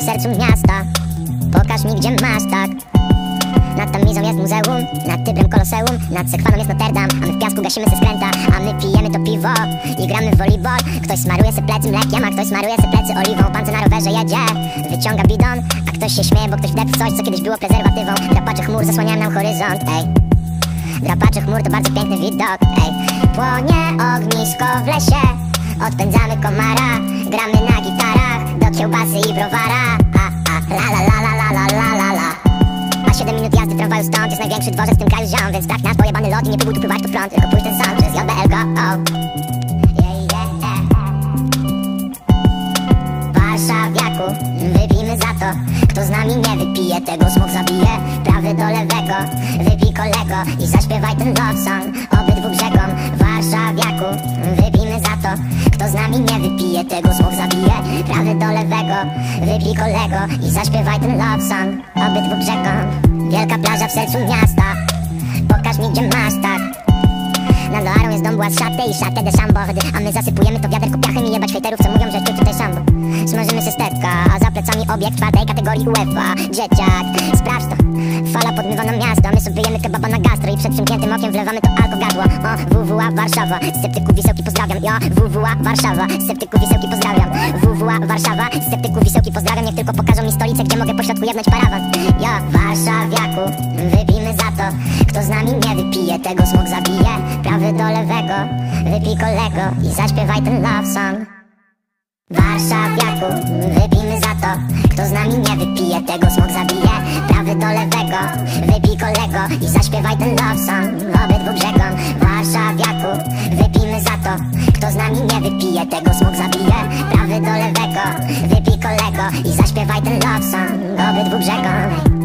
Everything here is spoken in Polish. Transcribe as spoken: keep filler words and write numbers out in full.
sercu miasta. Pokaż mi, gdzie masz, tak. Nad Tamizą jest muzeum, nad Tybrem koloseum, nad Sekwaną jest Notre Dame. A my w piasku gasimy se skręta, a my pijemy to piwo i gramy w volleyball. Ktoś smaruje se plecy mlekiem, a ktoś smaruje se plecy oliwą. Pan co na rowerze jedzie, wyciąga bidon, a ktoś się śmieje, bo ktoś wdepł w coś, co kiedyś było prezerwatywą. Drapacze chmur zasłaniają nam horyzont, ej. Drapacze chmur to bardzo piękny widok, ej. Płonie ognisko w lesie, odpędzamy komara, gramy na gitarach do kiełbasy i browara. A, a, la la la la la la la la. A siedem minut jazdy w tramwaju stąd jest największy dworzec w tym kraju ziom. Więc traf nas pojebany lot i nie próbuj tu pływać pod prąd, tylko pójdź ten sam przez J B L go, oh. Yeah, yeah, yeah. Warszawiaku, wypijmy za to. Kto z nami nie wypije, tego smok zabije. Prawy do lewego, wypij kolego i zaśpiewaj ten love song obydwu brzegom. Warszawiaku, wypijmy za to. Kto z nami nie wypije, tego smok zabije. Prawy do lewego, wypij kolego i zaśpiewaj ten love song obydwu brzegom. Wielka plaża w sercu miasta, pokaż mi, gdzie masz, tak. Nad Loarą jest dom była z szatę i szatę de szambo. A my zasypujemy to wiaderko piachem i jebać hejterów, co mówią, że tu tutaj szambo. Smażymy się stepka, a za plecami obiekt czwartej kategorii UEFA. Dzieciak, sprawdź to, fala podmywa nam miasto. My sobie jemy kebaba na gastro i przed przymkniętym okiem wlewamy to alko gadło. O, W W A Warszawa, sceptyków wisełki pozdrawiam. Ja, W W A Warszawa, sceptyków wisełki pozdrawiam. W W A Warszawa, sceptyków wisełki pozdrawiam. Niech tylko pokażą mi stolicę, gdzie mogę po środku jebnąć parawan. Ja, Warszawiaku, wypijmy za to. Kto z nami nie wypije, tego smok zabije. Prawy do lewego, wypij kolego i zaśpiewaj ten love song. Warszawiaku, wypijmy za to. Kto z nami nie wypije, tego smok zabije. Prawy do lewego, wypij kolego i zaśpiewaj ten love song obydwu brzegom. Warszawiaku, wypijmy za to. Kto z nami nie wypije, tego smok zabije. Prawy do lewego, wypij kolego i zaśpiewaj ten love song obydwu brzegom.